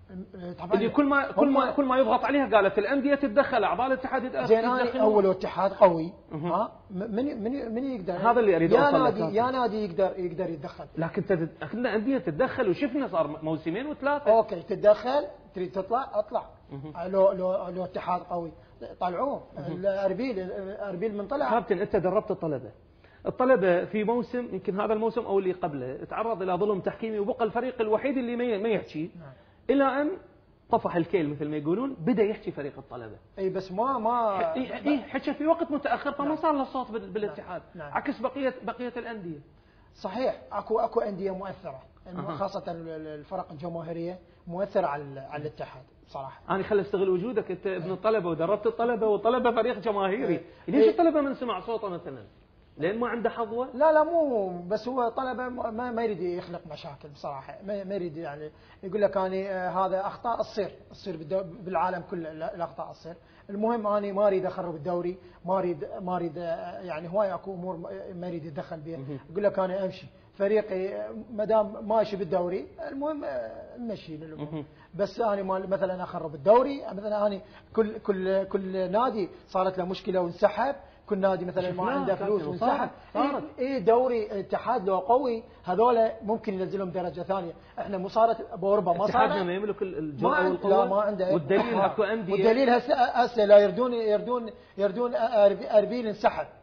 طبعا اللي كل ما كل ما كل ما يضغط عليها قالت الانديه تتدخل، اعضاء الاتحاد يتدخلون. زين اول اتحاد قوي ها من من من يقدر؟ هذا اللي اريد اوصل له. يا نادي يا نادي يقدر يقدر يتدخل، لكن احنا انديه تتدخل وشفنا صار موسمين وثلاثه. اوكي تتدخل، تريد تطلع اطلع. لو لو لو اتحاد قوي طلعوه. اربيل اربيل من طلع. كابتن انت دربت الطلبه، الطلبه في موسم يمكن هذا الموسم او اللي قبله تعرض الى ظلم تحكيمي، وبقى الفريق الوحيد اللي ما يحكي الى ان طفح الكيل مثل ما يقولون، بدا يحكي فريق الطلبه. اي بس ما ما اي حكى في وقت متاخر، فما صار له صوت بالاتحاد. نعم. نعم. عكس بقيه بقيه الانديه. صحيح اكو اكو انديه مؤثره، خاصه الفرق الجماهيريه مؤثره على على الاتحاد بصراحه. انا خل استغل وجودك، انت ابن الطلبه ودربت الطلبه، والطلبه فريق جماهيري، ليش الطلبه من سمع صوته مثلا؟ لين ما عنده حظوه؟ لا لا مو بس هو طلبه ما ما يريد يخلق مشاكل بصراحه، ما ما يريد يعني يقول لك اني هذا اخطاء تصير تصير بالعالم كله، الاخطاء تصير. المهم اني ما اريد اخرب الدوري، ما اريد ما اريد يعني هواي اكو امور ما يريد يتدخل بها. يقول لك انا امشي فريقي ما دام ماشي بالدوري، المهم نمشي للامور. بس انا مثلا اخرب الدوري، مثلا انا كل كل كل نادي صارت له مشكله وانسحب، كل نادي مثلا ما عنده فلوس وانسحب. صارت اي دوري اتحاد لو قوي هذول ممكن ينزلهم درجه ثانيه. احنا مو صارت باوروبا ما صارت. اتحادنا ما يملك الجرأه والقوه. لا ما عنده. والدليل اكو انديه، والدليل هسه هسه لا يردون يردون يردون اربيل انسحب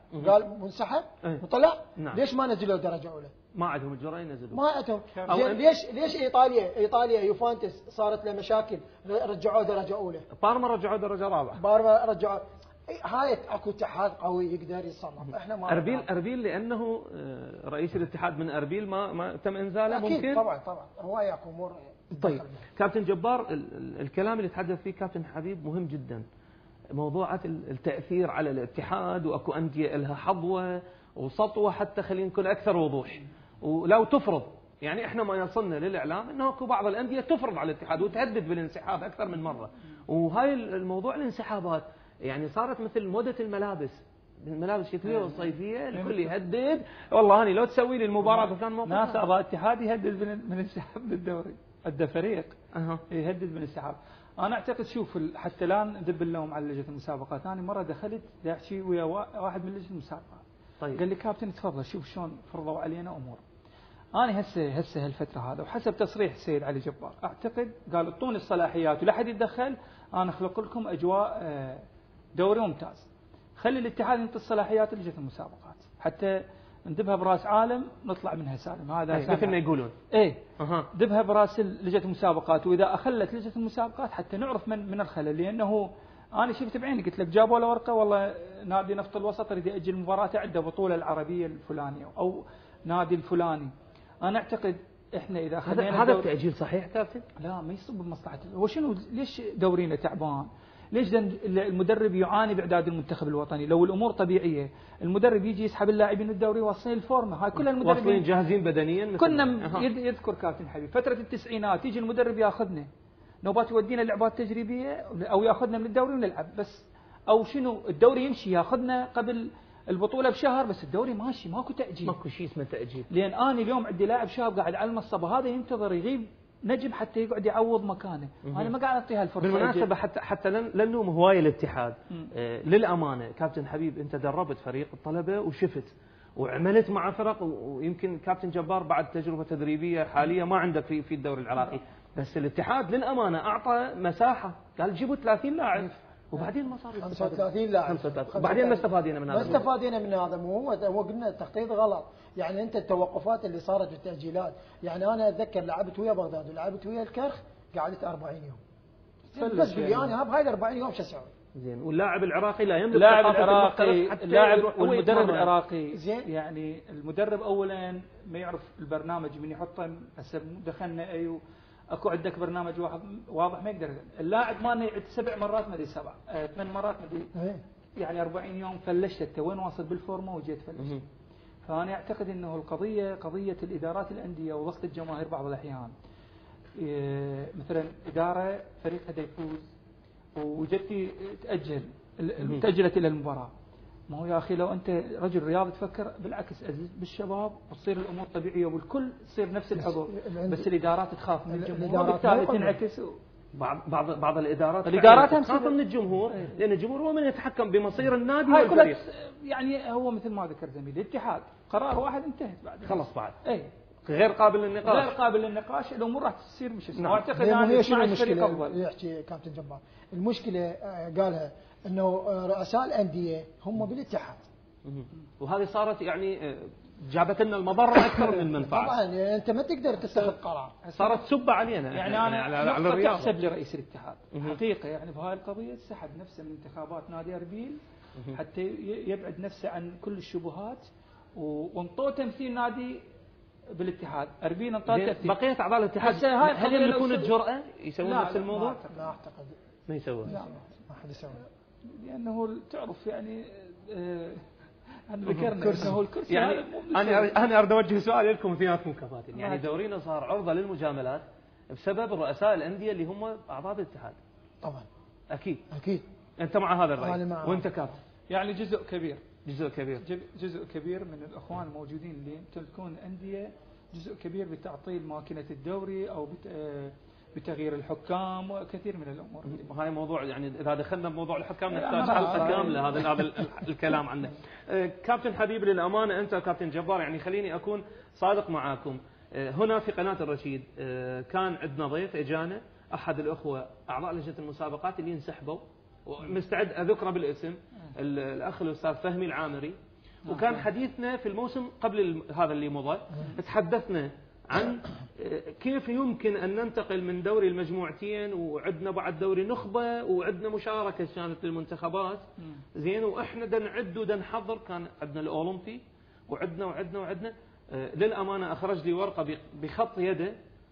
قال منسحب إيه. وطلع. نعم. ليش ما نزلوا درجه اولى؟ ما عندهم الجرأة ينزلوا. ما عندهم. أو زين ليش ليش ايطاليا ايطاليا يوفنتوس صارت له مشاكل رجعوه درجه اولى. بارما رجعوه درجه رابعه. بارما رجعوه. هاي اكو اتحاد قوي يقدر يتصرف. احنا ما اربيل اربيل لانه رئيس الاتحاد من اربيل ما ما تم انزاله. أكيد ممكن طبعا طبعا هواي اكو امور. طيب كابتن جبار، الكلام اللي تحدث فيه كابتن حبيب مهم جدا، موضوعات التاثير على الاتحاد، واكو انديه لها حظوه وسطوه حتى خلينا نكون اكثر وضوح، ولو تفرض يعني احنا ما يصلنا للاعلام انه اكو بعض الانديه تفرض على الاتحاد وتهدد بالانسحاب اكثر من مره، وهاي الموضوع الانسحابات يعني صارت مثل موضه الملابس، الملابس الشتويه والصيفيه الكل يهدد، والله هاني لو تسوي لي المباراه بكان موقف ناس اعضاء اتحاد يهدد من الانسحاب من الدوري، ادى فريق أه. يهدد من الانسحاب. انا اعتقد شوف حتى لا ندب اللوم على لجنه المسابقات، انا مره دخلت احكي ويا واحد من لجنه المسابقات. طيب. قال لي كابتن تفضل شوف شلون فرضوا علينا امور. انا هسه هسه هالفتره هذا وحسب تصريح السيد علي جبار اعتقد قال اعطوني الصلاحيات ولا حد يتدخل، انا اخلق لكم اجواء دوري ممتاز. خلي الاتحاد ينطي الصلاحيات لجنه المسابقات حتى ندبها براس عالم نطلع منها سالم. هذا أيه مثل ما يقولون. ايه أه. دبها براس لجنه المسابقات، واذا اخلت لجنه المسابقات حتى نعرف من من الخلل، لانه انا شفت بعيني قلت لك جابوا له ورقه والله نادي نفط الوسط يريد ياجل مباراته عنده بطوله العربيه الفلانيه او نادي الفلاني. انا اعتقد احنا اذا خلينا هذا التاجيل صحيح كابتن؟ لا ما يصب بمصلحه. هو شنو ليش دورينا تعبان؟ ليش المدرب يعاني باعداد المنتخب الوطني؟ لو الامور طبيعيه المدرب يجي يسحب اللاعبين من الدوري واصلين الفورمه، هاي كلها المدربين واصلين جاهزين بدنيا. كنا أه. يذكر كابتن حبيب فتره التسعينات يجي المدرب ياخذنا نوبات يودينا لعبات تجريبيه او ياخذنا من الدوري ونلعب بس، او شنو الدوري يمشي ياخذنا قبل البطوله بشهر بس الدوري ماشي ماكو تاجيل. ماكو شيء اسمه تاجيل. لان انا اليوم عندي لاعب شاب قاعد على المصطبه هذا ينتظر يغيب نجم حتى يقعد يعوض مكانه، انا ما قاعد اعطيها الفرصه. بالمناسبه حتى حتى لن لنلوم هوايه الاتحاد. آه للامانه كابتن حبيب انت دربت فريق الطلبه وشفت وعملت مع فرق، ويمكن كابتن جبار بعد تجربه تدريبيه حاليه ما عندك في في الدوري العراقي، بس الاتحاد للامانه اعطى مساحه، قال جيبوا ثلاثين لاعب وبعدين ما صار خمسة وثلاثين لاعب وبعدين ما استفادينا من هذا. ما استفادينا من هذا، مو هو هو قلنا التخطيط غلط، يعني انت التوقفات اللي صارت بالتاجيلات، يعني انا اتذكر لعبت ويا بغداد ولعبت ويا الكرخ قعدت أربعين يوم بس بالي انا بهاي ال أربعين يوم شو اسوي؟ زين واللاعب العراقي لا يملك اللاعب العراقي اللاعب والمدرب العراقي زين يعني المدرب اولا ما يعرف البرنامج من يحطه. هسه دخلنا ايوه اكو عندك برنامج واحد واضح ما يقدر اللاعب مالنا يعد سبع مرات ما ادري سبع آه ثمان مرات ما ادري يعني أربعين يوم فلشت انت وين واصل بالفورمه وجيت فلشت. فانا اعتقد انه القضيه قضيه الادارات الانديه وضغط الجماهير بعض الاحيان. إيه مثلا اداره فريقها دا يفوز وجدتي تاجل تاجلت الى المباراه، ما هو يا اخي لو انت رجل رياضي تفكر بالعكس ازيد بالشباب وتصير الامور طبيعيه والكل تصير نفس الحضور، بس الادارات تخاف من الجمهور وبالتالي تنعكس. بعض بعض بعض الادارات الادارات تخاف من الجمهور لان الجمهور هو من يتحكم بمصير النادي هاي والفريق. يعني هو مثل ما ذكر زميلي الاتحاد قرار واحد انتهت بعد خلاص بعد اي غير قابل للنقاش. غير قابل للنقاش الامور راح تصير مش اسمه. نعم. اعتقد انا شنو المشكله يحكي كابتن جبار؟ المشكله قالها انه رؤساء الانديه هم بالاتحاد وهذه صارت يعني جابت لنا المضره اكثر من المنفعه. طبعا يعني انت ما تقدر تتخذ قرار، صارت سبه علينا يعني انا على, على الرياضه. تحسب لرئيس الاتحاد حقيقه يعني بهاي القضيه سحب نفسه من انتخابات نادي اربيل حتى يبعد نفسه عن كل الشبهات وانطوه تمثيل نادي بالاتحاد. اربيل انطوه تمثيل بقيه اعضاء الاتحاد هل يكون الجرأه يسوون نفس الموضوع؟ لا اعتقد ما يسوون. لا ما حد يسوي لانه تعرف يعني آه أنا ذكرنا أنه الكرسي يعني أنا أنا أريد أوجه سؤال لكم اثنيناتكم كباتن، يعني دورينا صار عرضة للمجاملات بسبب رؤساء الأندية اللي هم أعضاء الاتحاد. طبعا أكيد أكيد أنت مع هذا الرأي وأنت كابتن. يعني جزء كبير جزء كبير جزء كبير من الأخوان الموجودين اللي يمتلكون أندية جزء كبير بتعطيل ماكينة الدوري أو بت بتغيير الحكام وكثير من الامور. هاي موضوع يعني اذا دخلنا بموضوع الحكام نحتاج حلقه كامله هذا هذا الكلام عنه. كابتن حبيب للامانه انت كابتن جبار يعني خليني اكون صادق معاكم. هنا في قناه الرشيد كان عندنا ضيف اجانا احد الاخوه اعضاء لجنه المسابقات اللي انسحبوا ومستعد اذكره بالاسم الاخ الاستاذ فهمي العامري. وكان حديثنا في الموسم قبل هذا اللي مضى تحدثنا عن كيف يمكن أن ننتقل من دوري المجموعتين، وعندنا بعد دوري نخبة، وعندنا مشاركة كانت للمنتخبات زين، وإحنا دا نعد ودا نحضر. كان عندنا الأولمبي وعندنا وعندنا وعندنا للأمانة أخرج لي ورقة بخط يده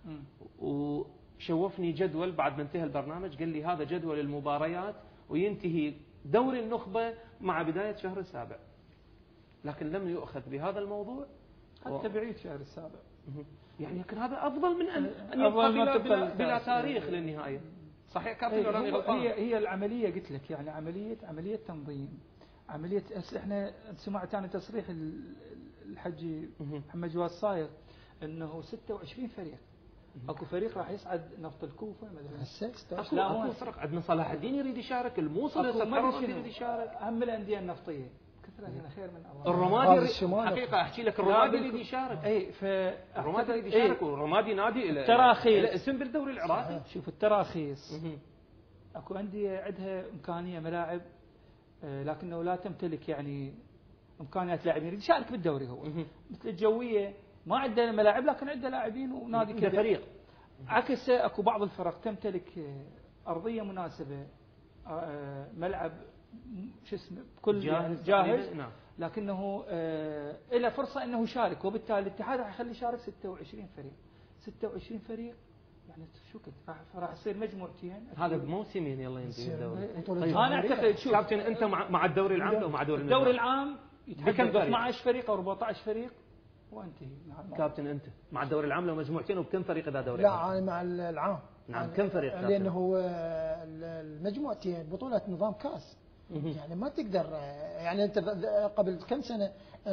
وشوفني جدول بعد ما انتهى البرنامج، قال لي هذا جدول المباريات وينتهي دوري النخبة مع بداية شهر السابع، لكن لم يؤخذ بهذا الموضوع حتى بعيد شهر السابع. يعني يمكن هذا أفضل من أن أن يبقى بلا, بلا, بلا تاريخ للنهاية. صحيح كابتن ولا أنا غلطان؟ هي هي العملية قلت لك، يعني عملية عملية تنظيم، عملية احنا سمعت عن تصريح الحجي محمد جواد صايغ انه ستة وعشرين فريق. اكو فريق راح يصعد نفط الكوفة مثلا، اكو اكو فرق عندنا صلاح الدين يريد يشارك، الموصل يريد يشارك، اهم الاندية النفطية كثرة هنا خير من الله. الرمادي حقيقة احكي لك الرمادي يريد يشارك، اي ف الرمادي يريد يشارك، والرمادي نادي التراخيص اسم بالدوري العراقي. شوف التراخيص اكو أندية عندها امكانية ملاعب لكنه لا تمتلك يعني امكانيات لاعبين، يريد يشارك بالدوري هو. مثل الجويه ما عندنا ملاعب لكن عندنا لاعبين ونادي كذا فريق. عكس اكو بعض الفرق تمتلك ارضيه مناسبه، ملعب شو اسمه كل جاهز, جاهز نعم. لكنه له فرصه انه يشارك، وبالتالي الاتحاد راح يخلي يشارك ستة وعشرين فريق. ستة وعشرين فريق يعني شو كنت راح راح يصير مجموعتين، هذا بموسمين يلا ينتهي الدوري. طيب انا اعتقد شوف كابتن انت مع مع الدوري العام لو مع دوري الدوري العام يتحدد اثني عشر فريق او أربعة عشر فريق وانتهي. كابتن انت مع الدوري العام لو مجموعتين وبكم فريق اذا دوري لا العام؟ انا مع العام. نعم كم فريق كابتن؟ لانه المجموعتين بطوله نظام كاس، يعني ما تقدر يعني انت قبل كم سنه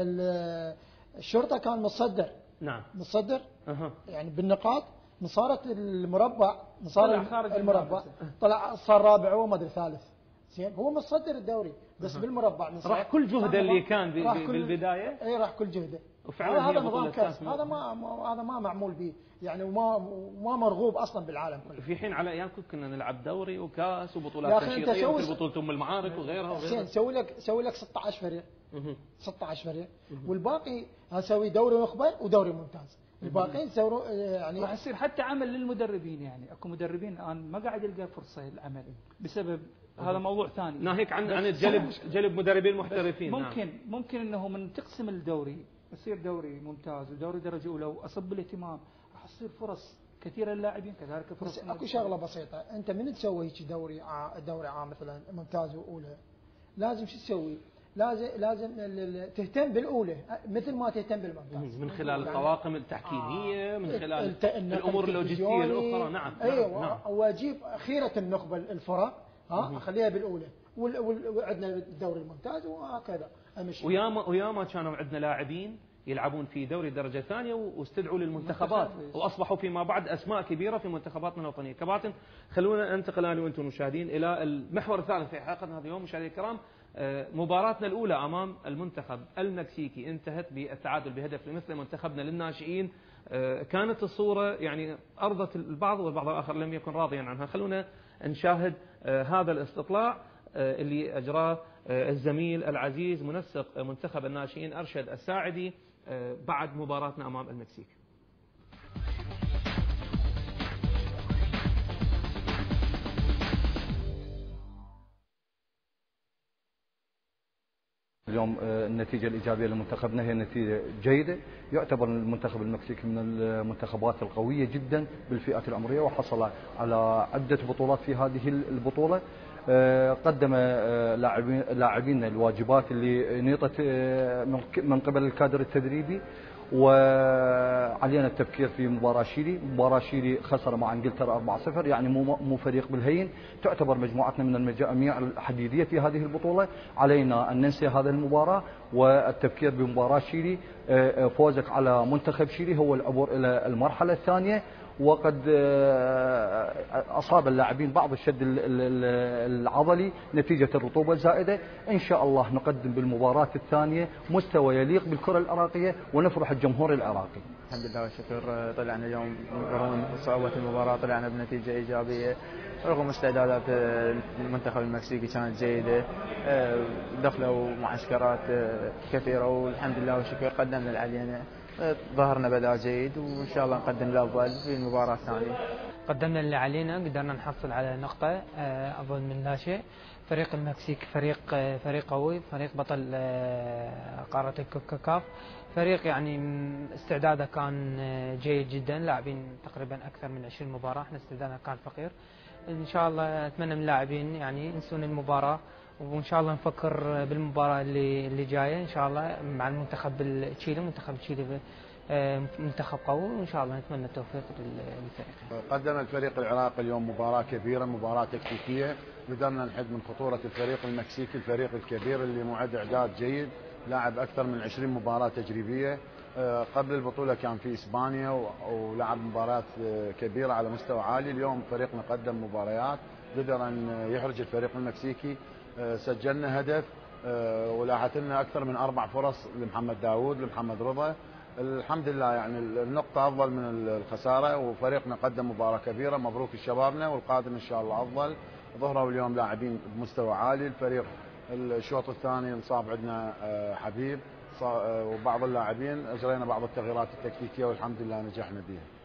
الشرطه كان متصدر، نعم متصدر أه. يعني بالنقاط، من صارت المربع من صار المربع طلع صار رابع وما ادري ثالث، زين هو متصدر الدوري بس أه. بالمربع من راح كل جهده اللي كان بالبدايه اي راح كل جهده، وفعلا هذا نظام كاس، هذا ما هذا ما معمول به يعني، وما ما مرغوب اصلا بالعالم كله. في حين على ايامكم كنا نلعب دوري وكاس وبطولات تنشيطيه مثل بطوله ام المعارك وغيرها وغيرها. سوي لك سوي لك ستة عشر فريق، ستة عشر فريق، والباقي اسوي دوري نخبه ودوري ممتاز، الباقيين سووا يعني راح يصير حتى عمل للمدربين. يعني اكو مدربين الان ما قاعد يلقى فرصه للعمل بسبب هذا موضوع ثاني، ناهيك عن عن الجلب جلب مدربين محترفين. ممكن نعم. ممكن انه من تقسم الدوري يصير دوري ممتاز ودوري درجه اولى واصب الاهتمام، راح تصير فرص كثيره للاعبين كذلك فرص. بس اكو شغله بسيطه، انت من تسوي هيك دوري ع... دوري عام مثلا ممتاز واولى، لازم شو تسوي؟ لازم لازم تهتم بالاولى مثل ما تهتم بالممتاز من خلال الطواقم التحكيميه، من خلال الامور اللوجستيه الاخرى. نعم ايوه نعم. واجيب خيره النخبه الفرق ها اخليها بالاولى، وعندنا الدوري الممتاز وهكذا امشي. وياما وياما كانوا عندنا لاعبين يلعبون في دوري درجه ثانيه واستدعوا للمنتخبات واصبحوا فيما بعد اسماء كبيره في منتخباتنا الوطنيه. كباتن خلونا ننتقل انا وانتم المشاهدين الى المحور الثالث في حلقتنا هذا اليوم. مشاهدينا الكرام، مباراتنا الاولى امام المنتخب المكسيكي انتهت بالتعادل بهدف لمثل منتخبنا للناشئين. كانت الصوره يعني ارضت البعض والبعض الاخر لم يكن راضيا عنها. خلونا نشاهد هذا الاستطلاع اللي اجراه الزميل العزيز منسق منتخب الناشئين ارشد الساعدي بعد مباراتنا امام المكسيك. اليوم النتيجة الإيجابية لمنتخبنا هي نتيجة جيدة، يعتبر المنتخب المكسيكي من المنتخبات القوية جدا بالفئات العمرية، وحصل على عدة بطولات في هذه البطولة. قدم لاعبين الواجبات اللي نيطت من قبل الكادر التدريبي، وعلينا التفكير في مباراة شيلي. مباراة شيلي خسر مع انجلترا أربعة صفر، يعني مو مو فريق بالهين، تعتبر مجموعتنا من المجاميع الحديدية في هذه البطولة. علينا أن ننسى هذه المباراة والتفكير بمباراة شيلي. فوزك على منتخب شيلي هو العبور إلى المرحلة الثانية، وقد أصاب اللاعبين بعض الشد العضلي نتيجة الرطوبة الزائدة. إن شاء الله نقدم بالمباراة الثانية مستوى يليق بالكرة العراقية ونفرح الجمهور العراقي. الحمد لله والشكر، طلعنا اليوم رغم صعوبة المباراة طلعنا بنتيجة إيجابية رغم استعدادات المنتخب المكسيكي كانت جيدة، دخلوا معسكرات كثيرة والحمد لله والشكر قدمنا اللي علينا، ظهرنا بداء جيد وإن شاء الله نقدم الأفضل في المباراة الثانية. قدمنا اللي علينا، قدرنا نحصل على نقطة أفضل من لا شيء. فريق المكسيك فريق فريق قوي، فريق بطل قارة الكوكاكاف، فريق يعني استعداده كان جيد جدا، لاعبين تقريبا أكثر من عشرين مباراة، احنا استعدادنا كان فقير. إن شاء الله أتمنى من اللاعبين يعني ينسون المباراة، وإن شاء الله نفكر بالمباراة اللي اللي جاية إن شاء الله مع المنتخب التشيلي. منتخب تشيلي منتخب قوي وإن شاء الله نتمنى التوفيق للفريق. قدم الفريق العراقي اليوم مباراة كبيرة، مباراة تكتيكية، قدرنا نحد من خطورة الفريق المكسيكي، الفريق الكبير اللي معد إعداد جيد، لاعب أكثر من عشرين مباراة تجريبية. قبل البطولة كان في إسبانيا ولعب مباريات كبيرة على مستوى عالي. اليوم فريقنا قدم مباريات، قدر أن يحرج الفريق المكسيكي، سجلنا هدف ولاحت لنا أكثر من أربع فرص لمحمد داوود لمحمد رضا. الحمد لله يعني النقطة أفضل من الخسارة، وفريقنا قدم مباراة كبيرة. مبروك لشبابنا والقادم إن شاء الله أفضل. ظهروا اليوم لاعبين بمستوى عالي. الفريق الشوط الثاني انصاب عندنا حبيب وبعض اللاعبين، أجرينا بعض التغييرات التكتيكية والحمد لله نجحنا بها.